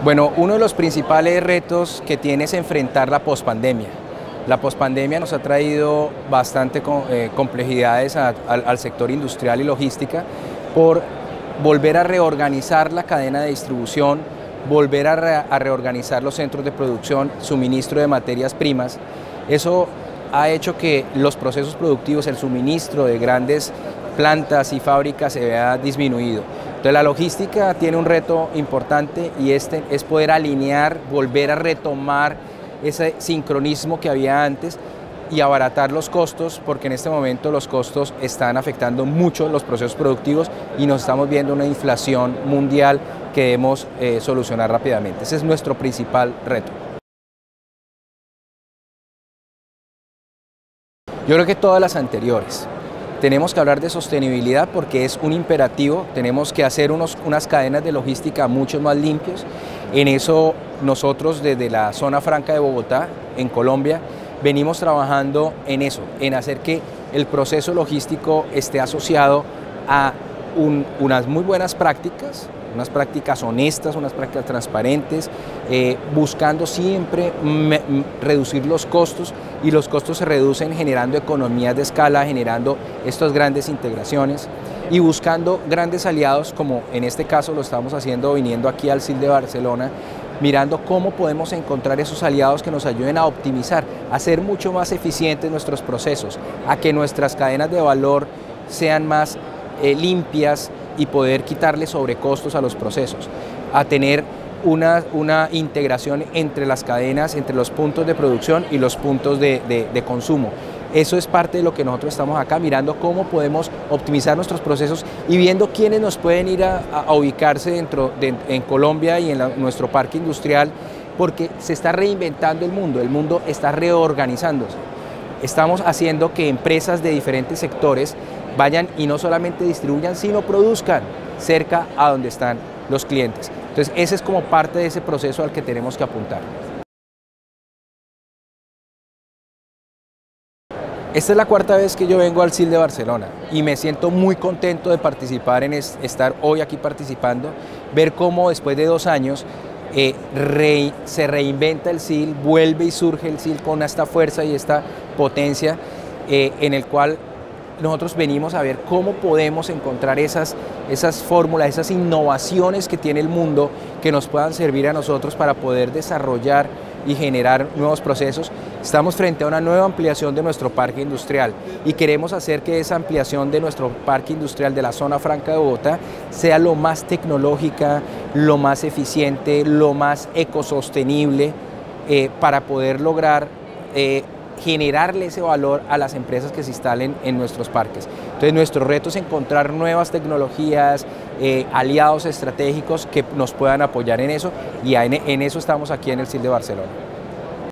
Bueno, uno de los principales retos que tiene es enfrentar la pospandemia. La pospandemia nos ha traído bastante complejidades al sector industrial y logística por volver a reorganizar la cadena de distribución, volver a reorganizar los centros de producción, suministro de materias primas. Eso ha hecho que los procesos productivos, el suministro de grandes plantas y fábricas se vea disminuido. Entonces la logística tiene un reto importante y este es poder alinear, volver a retomar ese sincronismo que había antes y abaratar los costos, porque en este momento los costos están afectando mucho los procesos productivos y nos estamos viendo una inflación mundial que debemos solucionar rápidamente. Ese es nuestro principal reto. Yo creo que todas las anteriores. Tenemos que hablar de sostenibilidad porque es un imperativo, tenemos que hacer unas cadenas de logística mucho más limpias. En eso nosotros desde la zona franca de Bogotá, en Colombia, venimos trabajando en eso, en hacer que el proceso logístico esté asociado a unas muy buenas prácticas, unas prácticas honestas, unas prácticas transparentes, buscando siempre reducir los costos, y los costos se reducen generando economías de escala, generando estas grandes integraciones y buscando grandes aliados, como en este caso lo estamos haciendo viniendo aquí al CIL de Barcelona, mirando cómo podemos encontrar esos aliados que nos ayuden a optimizar, a ser mucho más eficientes nuestros procesos, a que nuestras cadenas de valor sean más limpias y poder quitarle sobrecostos a los procesos, a tener una integración entre las cadenas, entre los puntos de producción y los puntos de consumo. Eso es parte de lo que nosotros estamos acá mirando, cómo podemos optimizar nuestros procesos y viendo quiénes nos pueden ir a ubicarse en Colombia y en nuestro parque industrial, porque se está reinventando el mundo está reorganizándose. Estamos haciendo que empresas de diferentes sectores vayan y no solamente distribuyan, sino produzcan cerca a donde están los clientes. Entonces, ese es como parte de ese proceso al que tenemos que apuntar. Esta es la cuarta vez que yo vengo al CIL de Barcelona y me siento muy contento de participar estar hoy aquí participando, ver cómo después de 2 años se reinventa el CIL, vuelve y surge el CIL con esta fuerza y esta potencia en el cual nosotros venimos a ver cómo podemos encontrar esas fórmulas, esas innovaciones que tiene el mundo que nos puedan servir a nosotros para poder desarrollar y generar nuevos procesos. Estamos frente a una nueva ampliación de nuestro parque industrial y queremos hacer que esa ampliación de nuestro parque industrial de la zona franca de Bogotá sea lo más tecnológica, lo más eficiente, lo más ecosostenible para poder lograr generarle ese valor a las empresas que se instalen en nuestros parques. Entonces nuestro reto es encontrar nuevas tecnologías, aliados estratégicos que nos puedan apoyar en eso, y en eso estamos aquí en el CIL de Barcelona.